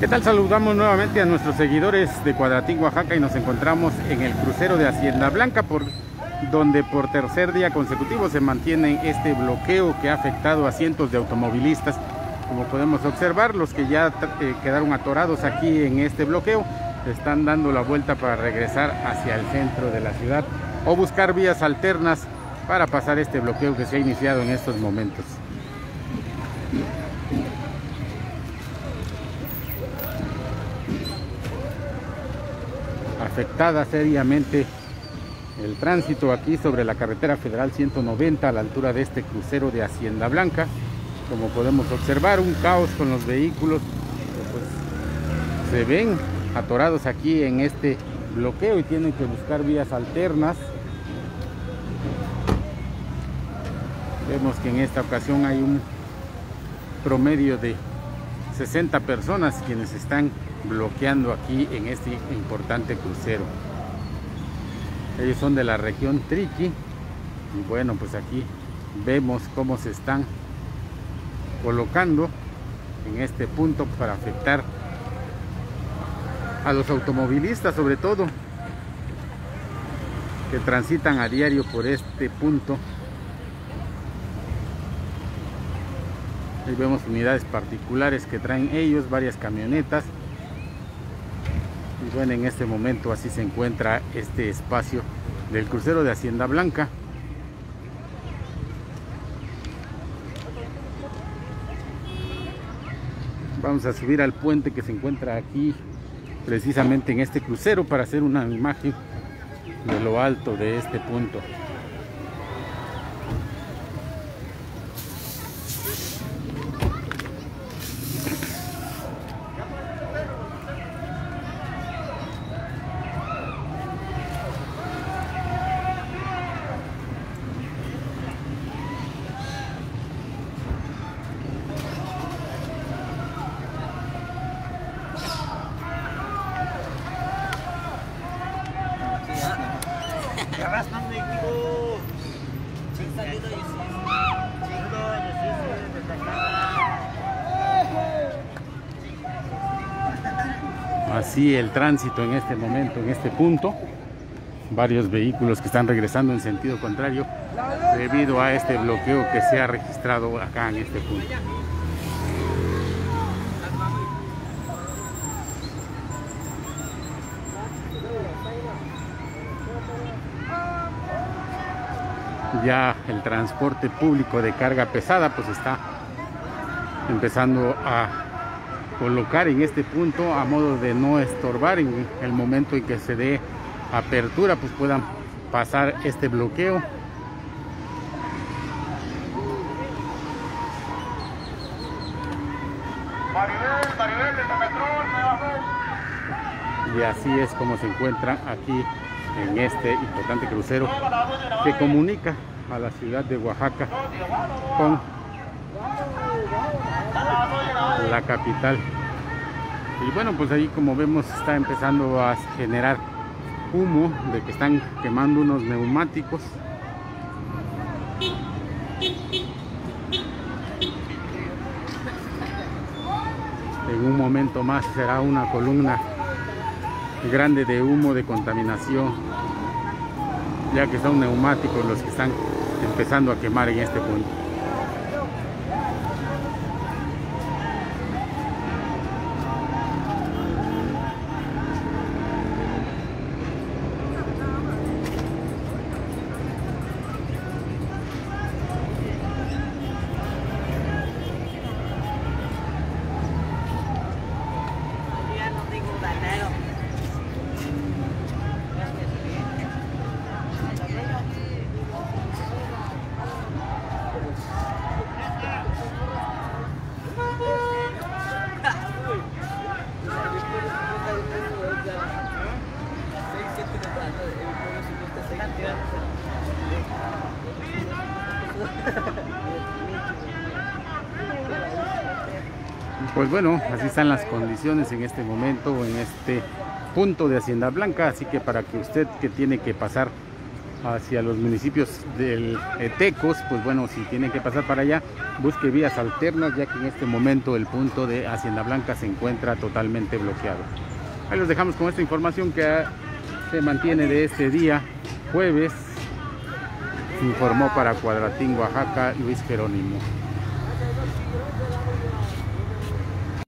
¿Qué tal? Saludamos nuevamente a nuestros seguidores de Cuadratín, Oaxaca, y nos encontramos en el crucero de Hacienda Blanca, donde por tercer día consecutivo se mantiene este bloqueo que ha afectado a cientos de automovilistas. Como podemos observar, los que ya quedaron atorados aquí en este bloqueo están dando la vuelta para regresar hacia el centro de la ciudad o buscar vías alternas para pasar este bloqueo que se ha iniciado en estos momentos. Afectada seriamente el tránsito aquí sobre la carretera federal 190 a la altura de este crucero de Hacienda Blanca. Como podemos observar, un caos con los vehículos que pues se ven atorados aquí en este bloqueo y tienen que buscar vías alternas. Vemos que en esta ocasión hay un promedio de 60 personas quienes están bloqueando aquí en este importante crucero. Ellos son de la región Triqui y bueno, pues aquí vemos cómo se están colocando en este punto para afectar a los automovilistas, sobre todo que transitan a diario por este punto. Ahí vemos unidades particulares que traen ellos, varias camionetas. Y bueno, en este momento así se encuentra este espacio del crucero de Hacienda Blanca. Vamos a subir al puente que se encuentra aquí, precisamente en este crucero, para hacer una imagen de lo alto de este punto. Así el tránsito en este momento, en este punto, varios vehículos que están regresando en sentido contrario debido a este bloqueo que se ha registrado acá en este punto. Ya el transporte público de carga pesada pues está empezando a colocar en este punto a modo de no estorbar en el momento en que se dé apertura, pues puedan pasar este bloqueo. Y así es como se encuentran aquí en este importante crucero que comunica a la ciudad de Oaxaca con la capital. Y bueno, pues ahí, como vemos, está empezando a generar humo de que están quemando unos neumáticos. En un momento más será una columna grande de humo, de contaminación, ya que son neumáticos los que están empezando a quemar en este punto. Pues bueno, así están las condiciones en este momento, en este punto de Hacienda Blanca. Así que para que usted que tiene que pasar hacia los municipios del Tecos, pues bueno, si tienen que pasar para allá, busque vías alternas, ya que en este momento el punto de Hacienda Blanca se encuentra totalmente bloqueado. Ahí los dejamos con esta información que se mantiene de este día, jueves. Informó para Cuadratín, Oaxaca, Luis Jerónimo.